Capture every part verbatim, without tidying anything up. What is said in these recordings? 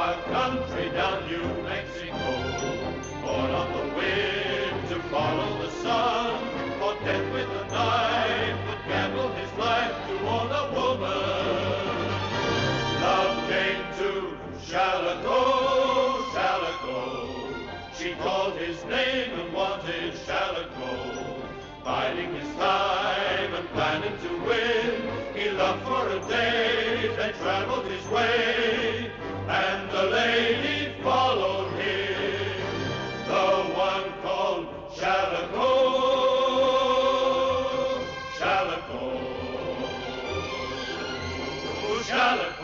wild country down New Mexico. Born on the wind to follow the sun, fought death with a knife, but gambled his life to own a woman. Love came to Shalako, Shalako. She called his name and wanted Shalako. Biding his time and planning to win, he loved for a day, then traveled his way, and the lady followed him, the one called Shalako, Shalako, Shalako.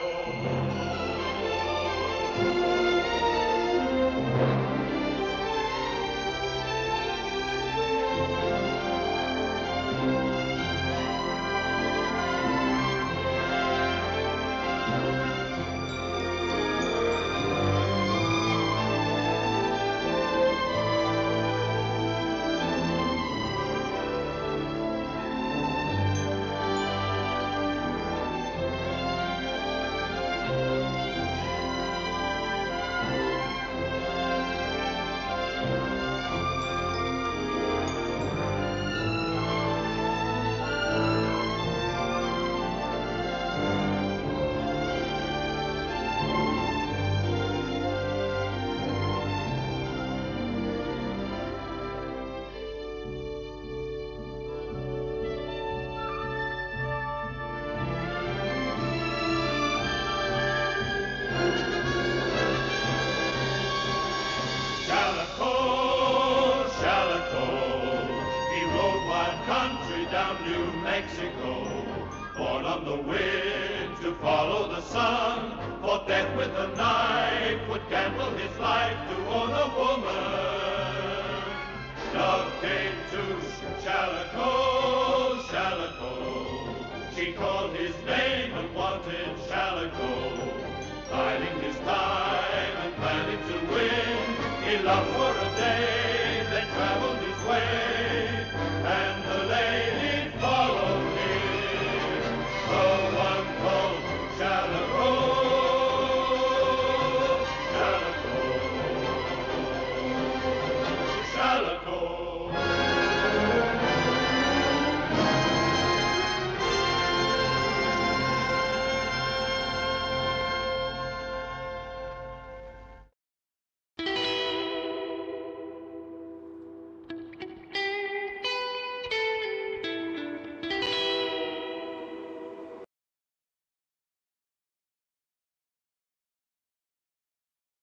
Down New Mexico, born on the wind to follow the sun, fought death with a knife, would gamble his life to own a woman. Love came to Shalako, Shalako. She called his name and wanted Shalako. Biding his time and planning to win, he loved for a day,